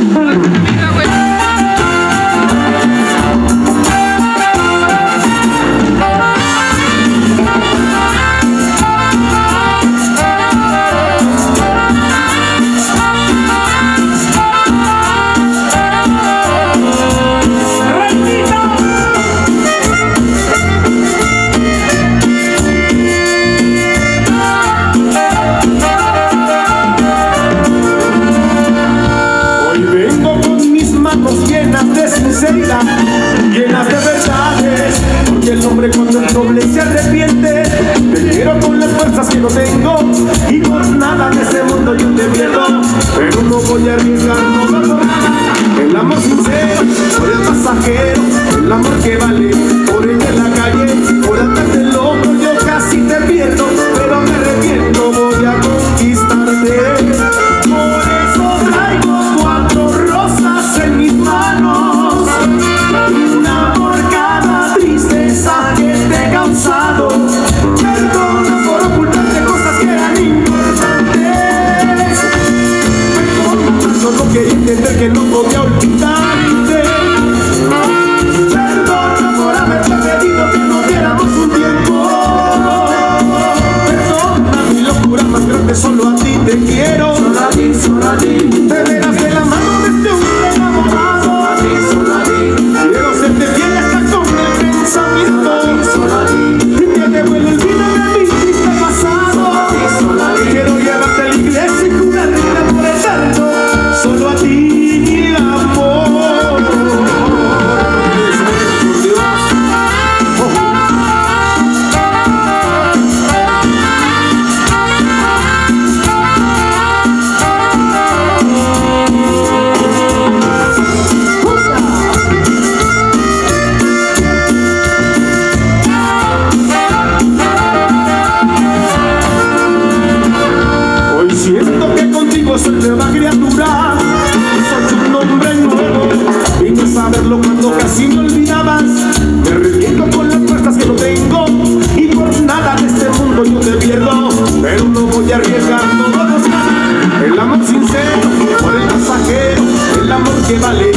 Llenas de verdades, porque el hombre cuando el doble se arrepiente. Te quiero con las fuerzas que no tengo y por nada en este mundo yo te pierdo. Pero no voy a arriesgar todo por nada. El amor sincero por el pasajero, el amor que vale por ella en la calle. Por andar de loco yo casi te pierdo, pero me arrepiento, voy a conquistarte. Por eso traigo 4 rosas en mis manos, una por cada tristeza que te he causado. Perdona por ocultarte cosas que eran importantes. Perdona, solo quería entender que no podía olvidarte. Perdona por haberte pedido que nos diéramos un tiempo. Perdona mi locura más grande, solo a ti te quiero. Solo a ti, solo a ti. Te verás de la mano de este hombre enamorado. Solo a ti, solo a ti. Quiero serte fiel hasta con el pensamiento. Solo a ti, solo a ti. Que te vuelva el vino de mi triste pasado. Solo a ti, solo a ti. Quiero llevarte a la iglesia y jurarte por eterno. Solo a ti, mi amor. Por Dios. Siento que contigo soy nueva criatura, soy un hombre nuevo. Vine a saberlo cuando casi me olvidabas. Me arrepiento con las fuerzas que no tengo y por nada de este mundo yo te pierdo. Pero no voy a arriesgar todo por nada. El amor sincero por el pasajero, el amor que vale